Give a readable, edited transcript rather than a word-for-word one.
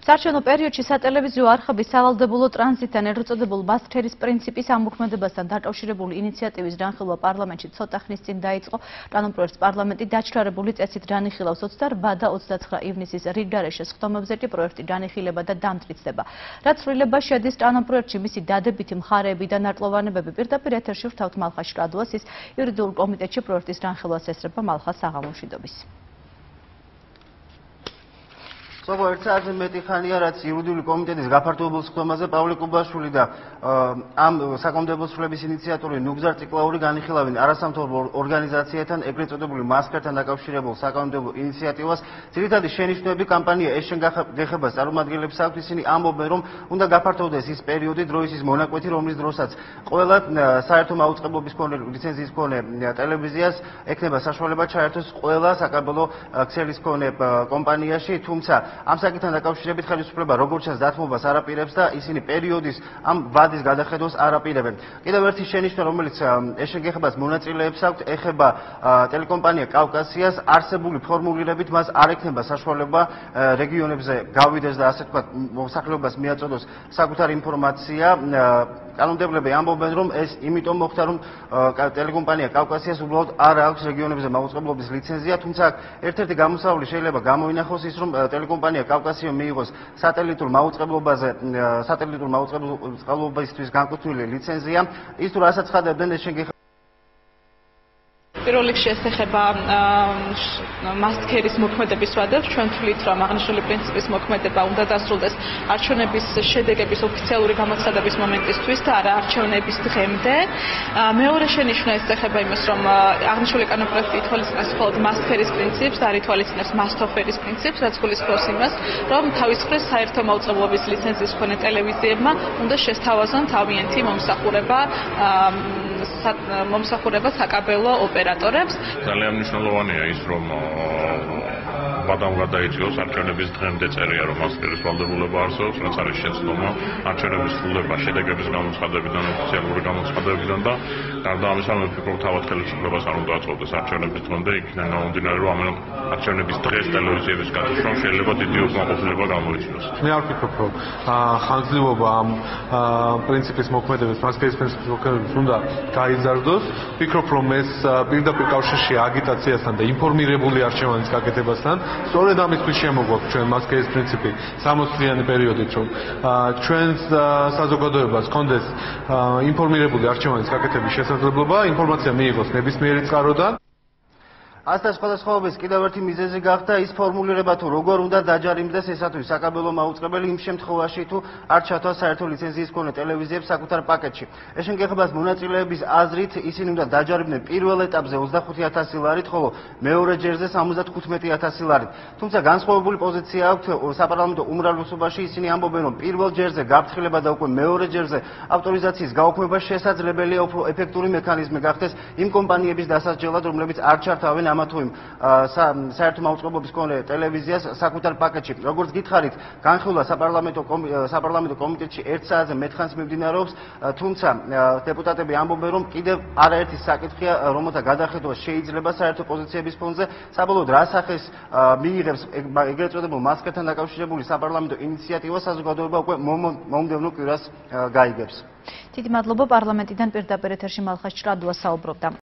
საარჩევნო პერიოდში სატელევიზიო არხების სავალდებულო ტრანზიტთან ერთწოდებულ მასფერის პრინციპის ამოქმედებასთან დაკავშირებული ინიციატივის განხილვა პარლამენტში ცოტა ხნის წინ დაიწყო. კანონპროექტს პარლამენტი დაჩქარებული წესით განიხილავს 28 და 29 ივნისის რიგგარეშე სხდომებზე კი პროექტი განიხილება და დამტკიცდება. რაც ცვლილება შედის კანონპროექტში, მისი დადებითი მხარეები და ნაკლოვანებები პირდაპირ ეთერში ვრთავთ მალხა შრადუას, ის იურიდიულ კომიტეტში პროექტის განხილვას ესწრება მალხა საღამომშვიდობის. ერთ საათზე მეტი ხანია, რაც იურიდიული კომიტეტის გაფართოებულ სხდომაზე პავლე კუბაშვილი და ამ საკომიტეტო სრულების ინიციატორი ნუგზარ ციკლაური განიხილავენ არასამთავრობო ორგანიზაციათან ეგრეთ წოდებული მასკერთან დაკავშირებულ საკომიტეტო ინიციატივას. ძირითადი შენიშვნები კამპანია ეს შენ გეხებას წარმომადგენლებს აქვს. ისინი ამბობენ, რომ უნდა გაფართოვდეს ის პერიოდი, დროის მონაკვეთი, რომლის დროსაც ყველა საერთო მაუწყებლობის მქონე ლიცენზიის მქონე ტელევიზიას ექნება საშუალება ჩაერთოს ყველა საკაბელო ქსელის მქონე კომპანიაში, თუმცა ამ საკითხთან დაკავშირებით ხელისუფლება როგორც ჩანს დათმობას არ აპირებს და ისინი პერიოდის ამ ვადის გადახედვას არ აპირებენ. კიდევ ერთი შენიშვნა, რომელიც ეს შეგეხებას მონაწილეებს აქვს, ეხება ტელეკომპანია კავკასიას. არსებული ფორმულირებით მას არ ექნება საშუალება რეგიონებზე გავიდეს და ასე ვთქვათ მოსახლეობას მიაწოდოს საკუთარი ინფორმაცია. კანონმდებლები ამბობენ, რომ ეს იმიტომ მოხდა, რომ ტელეკომპანია კავკასიას უბრალოდ არ აქვს რეგიონებზე მაუწყებლობის ლიცენზია, თუმცა ერთ-ერთი გამოსავალი შეიძლება გამოინახოს ის, რომ ტელეკომპანია კავკასიო მიიღოს სატელიტურ მაუწყებლობისთვის განკუთვნილი ლიცენზია. ის თუ რასაც ხადებდნენ ეს შეგეხება პირველ რიგში ეს ეხება მასკერის მოქმედების ვადებს. ჩვენ ვთვლით, რომ აღნიშნული პრინციპის მოქმედება უნდა დასრულდეს არჩევნების შედეგების ოფიციალური გამოცხადების მომენტისთვის და არა არჩევნების დღემდე. მეორე შენიშვნა ეს ეხება იმას, რომ აღნიშნული კანონპროექტი ითვალისწინებს მხოლოდ მასკერის პრინციპს და არ ითვალისწინებს მასტოფერის პრინციპს, რაც გულისხმობს იმას, რომ თავის მხრივ საერთო მაუწყებლობის ლიცენზიის მქონე ტელევიზიებმა უნდა შესთავაზონ თავიანთი მომსახურება საკაბელო ოპერატორებს. ძალიან მნიშვნელოვანია ის, რომ ბადამ გადაიწიოს არჩევნების დღემდე წერია, რომ მასკერის ვალდებულება არსებობს, რაც არის შეცდომა არჩევნების სრულდება შედეგების გამოცხადებიდან, ოფიციალური გამოცხადებიდან და გარდა ამისა, მე ვფიქრობ, თავად ხელისუფლებას არ უნდა აწყვეტდეს არჩევნების დღემდე, იქიდან გამომდინარე, რომ ამ არჩევნების დღეს ტელევიზიების გათიშვა შეიძლება დიდი უკმაყოფილება გამოიწვიოს. მე არ ვფიქრობ, რომ ხანგრძლივობა ამ პრინციპის მოქმედების, მასკერის პრინციპის მოქმედების უნდა გაიზარდოს. ვფიქრობ, რომ ეს პირდაპირ კავშირშია აგიტაციასთან და ინფორმირებული არჩევანის გაკეთებასთან. სწორედ ამისთვის შემოგვაქვს ჩვენ მასკერის პრინციპი 60 წლიანი პერიოდით, რომ ჩვენს საზოგადოებას ჰქონდეს ინფორმირებული არჩევანის გაკეთების შესაძლებლობა, ინფორმაცია მიიღოს ნებისმიერი წყაროდან. ასთა სხვადასხვაობის კიდევ ერთი მიზეზი გახდა ის ფორმულირება, თუ როგორ უნდა დაჯარიმდეს ესათვის საკაბელო მაუწყებელი იმ შემთხვევაში, თუ არ ჩათვალს საერთო ლიცენზიის მქონე ტელევიზიებს საკუთარ პაკეტში. ეს შეგეხებას მონაწილეების აზრით ისინი უნდა დაჯარიმდნენ პირველ ეტაპზე 25,000 ლარით, ხოლო მეორე ჯერზე 75,000 ლარით. თუმცა განსხვავებული პოზიცია აქვთ საპარლამენტო უმრავლესობაში. ისინი ამბობენ, რომ პირველ ჯერზე გაფრთხილება და უკვე მეორე ჯერზე ავტორიზაციის გაუქმება შესაძლებელია უფრო ეფექტური მექანიზმი გახდეს იმ კომპანიების დასასჯელად, რომლებიც არ ჩართავენ ამა თუ იმ საერთო მაუწყებლობის მქონე ტელევიზიას საკუთარ პაკეტში. როგორც გითხარით, განხილვა საპარლამენტო კომიტეტში 1 საათზე მეტხანს მიმდინარეობს, თუმცა დეპუტატები ამბობენ, რომ კიდევ არაერთი საკითხია, რომელთა გადახედვა შეიძლება საერთო პოზიციების ფონზე. საბოლოოდ რა სახეს მიიღებს ეგრეთ წოდებულ მასკერთან დაკავშირებული საპარლამენტო ინიციატივა, საზოგადოება უკვე მომდევნო კვირას გაიგებს. დიდი მადლობა. პარლამენტიდან პირდაპირ ეთერში მალხა შრადუა საუბრობდა.